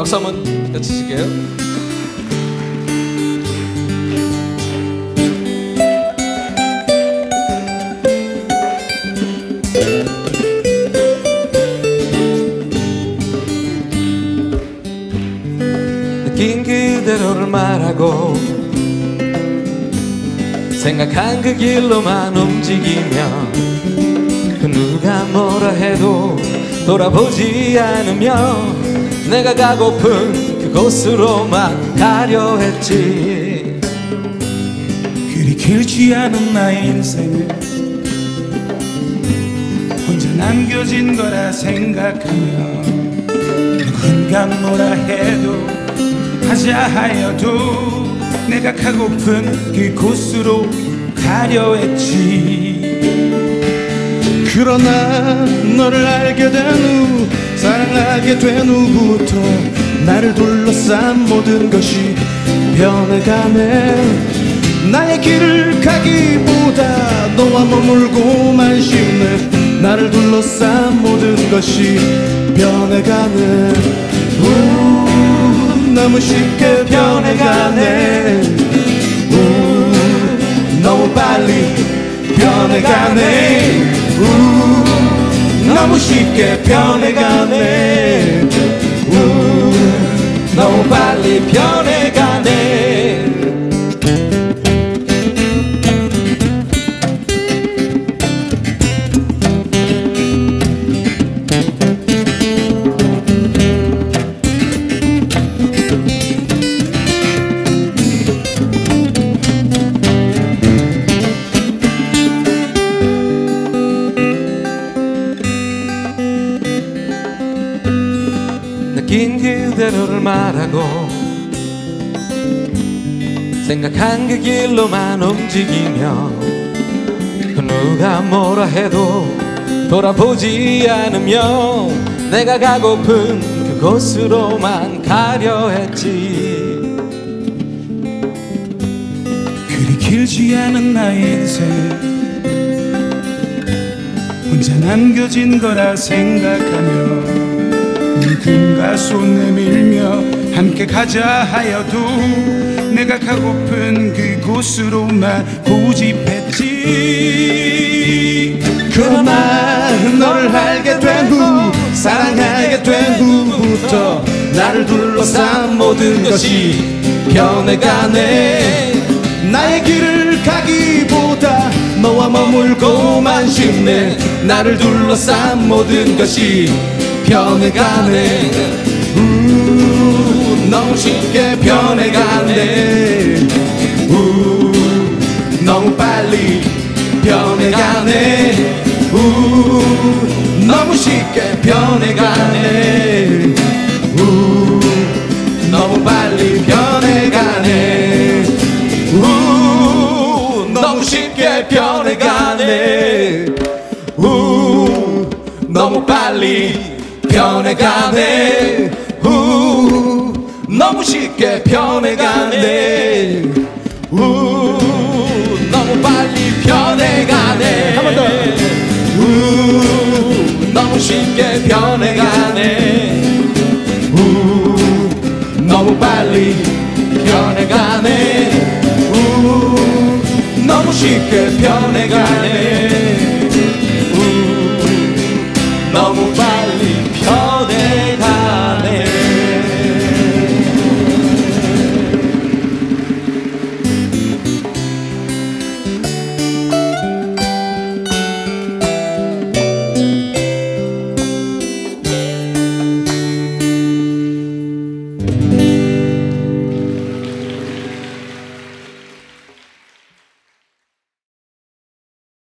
박수 한번 여치실게요. 느낀 그대로를 말하고 생각한 그 길로만 움직이면 그 누가 뭐라 해도 돌아보지 않으며 내가 가고픈 그곳으로만 가려 했지. 그리 길지 않은 나의 인생을 혼자 남겨진 거라 생각하며 누군가 뭐라 해도 하자 하여도 내가 가고픈 그곳으로 가려 했지. 그러나 너를 알게 된 후, 사랑하게 된 후부터 나를 둘러싼 모든 것이 변해가네. 나의 길을 가기보다 너와 머물고만 싶네. 나를 둘러싼 모든 것이 변해가네. 너무 쉽게 변해가네. 너무 빨리 변해가네. 너무 쉽게 변해가네. 너무 빨리 변해가네. 느낀 그대로를 말하고 생각한 그 길로만 움직이며 그 누가 뭐라 해도 돌아보지 않으며 내가 가고픈 그곳으로만 가려 했지. 그리 길지 않은 나의 인생 혼자 남겨진 거라 생각하며 누군가 손 내밀며 함께 가자 하여도 내가 가고픈 그곳으로만 고집했지. 그러나 너를 알게 된 후, 사랑하게 된 후부터 나를 둘러싼 모든 것이 변해가네. 나의 길을 가기보다 너와 머물고만 싶네. 나를 둘러싼 모든 것이 변해가네. 너무 쉽게 변해가네. 너무 빨리 변해가네. 너무 쉽게 변해가네. 너무 빨리 변해가네. 너무 쉽게 변해가네. 너무 빨리 변해가네. 너무 쉽게 변해가네. 너무 빨리 변해가네. 한 번 더.